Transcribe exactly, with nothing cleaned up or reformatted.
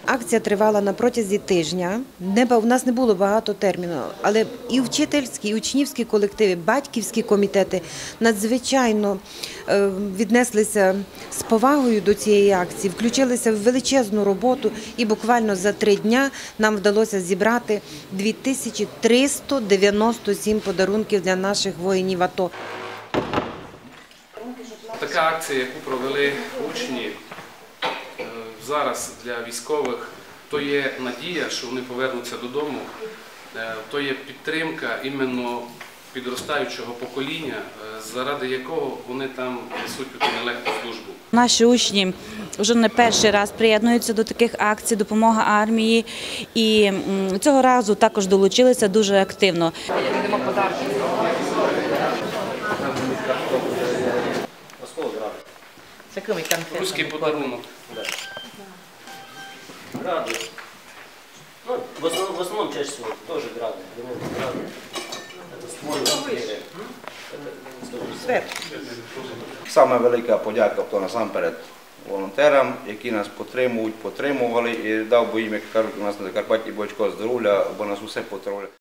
Акція тривала на протязі тижня. У нас не було багато термінів, але і вчительські, і учнівські колективи, батьківські комітети надзвичайно віднеслися з повагою до цієї акції, включилися в величезну роботу і буквально за три дня нам вдалося зібрати дві тисячі триста дев'яносто сім подарунків для наших воїнів АТО. Така акція, яку провели учні зараз для військових, то є надія, що вони повернуться додому, то є підтримка іменно підростаючого покоління, заради якого вони там несуть таку нелегку службу. Наші учні вже не перший раз приєднуються до таких акцій «Допомога армії» і цього разу також долучилися дуже активно. Йдемо подарки. Руський подарунок. Гради. Ну, в основном, в основном чаще всего тоже грады. Грады. Саме велика подяка то насамперед волонтерам, які нас підтримують, підтримували і дав би їм, як кажуть, у нас на Закарпатті Бочко здоров'я, бо нас усе потроли.